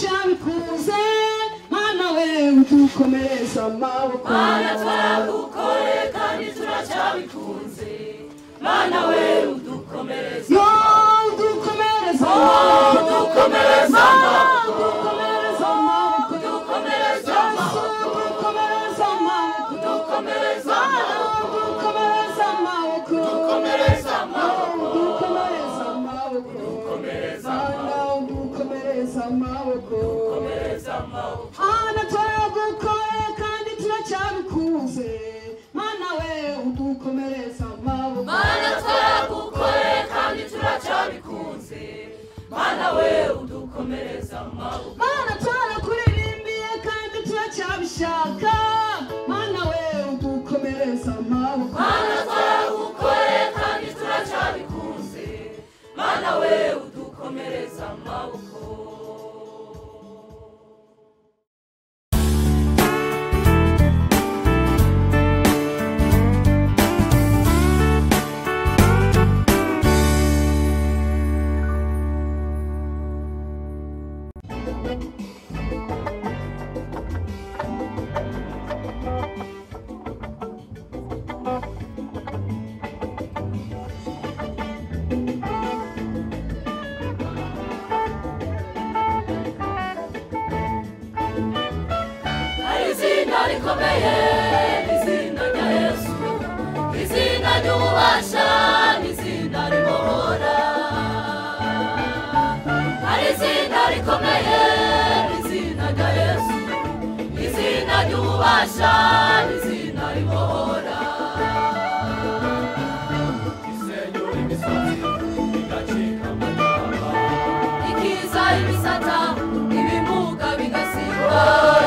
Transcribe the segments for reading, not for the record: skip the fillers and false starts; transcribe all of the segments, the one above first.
turacyabikunze mana we udukomereza amaboko mana twaragukoreye kandi turacyabikunze mana we udukomereza udukomereza udukomereza udukomereza amaboko udukomereza udukomereza amaboko udukomereza udukomereza amaboko udukomereza udukomereza amaboko udukomereza udukomereza amaboko udukomereza ana twaragukoreye kandi turacyabikunze mana we udukomereza amaboko mana twaragukoreye kandi turacyabikunze mana we udukomereza amaboko mana twarakurimbiye kandi turacyabishaka mana we udukomereza amaboko mana twaragukoreye kandi turacyabikunze mana we udukomereza amaboko rikomeye izina rya Yesu izina ry'ububasha izina ribohora hari izina rikomeye izina rya Yesu izina ry'ububasha izina ribohora isenyura imisozi igacika amataba ikiza ibisata ibimuga bigasimba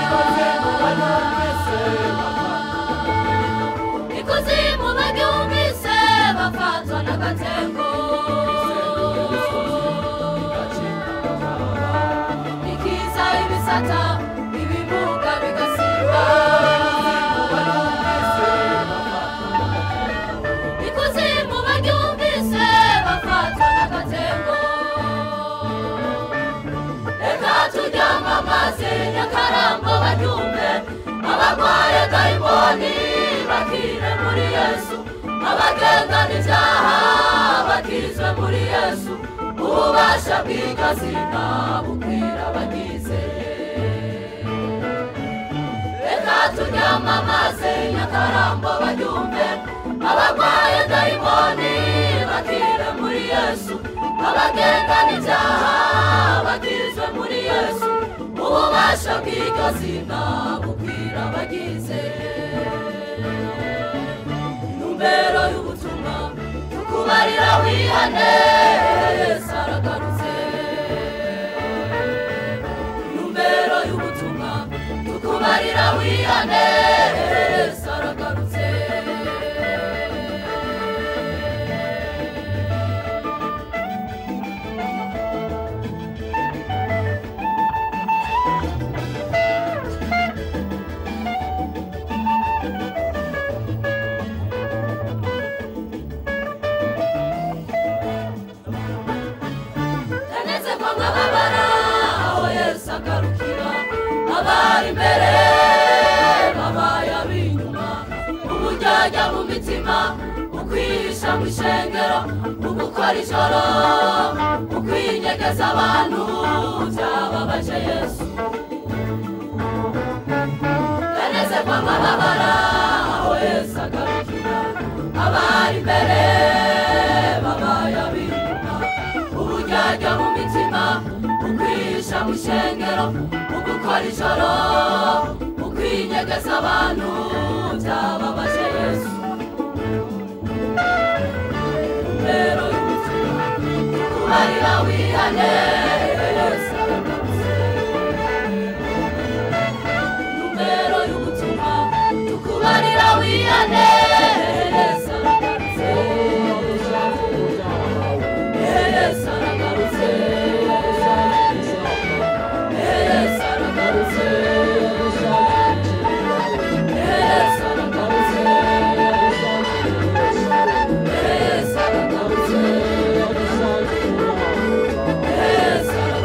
ikuzimu babyumvise bafatwa n'agatengo ikiza ibisata ibimuga bigasimba ikuzimu babyumvise bafatwa n'agatengo reka turyamamaze Nyakarambo baryumve abarwaye dayimoni bakire muri Yesu abagengana ibyaha bakirizwe muri Yesu ububasha bw'igazina bukwira abagize reka turyamamaze Nyakarambo baryumve abarwaye dayimoni bakire muri Yesu abagengana ibyaha bakirizwe muri Yesu ububasha bw'igazina bukwira abagize intumbero y'ubutumwa tukubarira wihane Yesu aragarutse intumbero y'ubutumwa tukubarira wihane Yesu aragarutse abari imbere babaye ab'inyuma ubujyajya mu mitima ukwihisha mu ishengero ugukora ijoro ukwinyegeza abantu byababaje Yesu yanezerwa amababara aho Yesu agarukira abari imbere babaye ab'inyuma ubujyajya mu mitima ukwihisha mu ishengero ugukora ijoro ukwinyegeza abantu byababaje Yesu rero y'umutima tukubarira wihane Yesu aragarutse numero y'umutima tukubarira wihane Yesu aragarutse Yesu aragarutse Yes,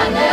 wihane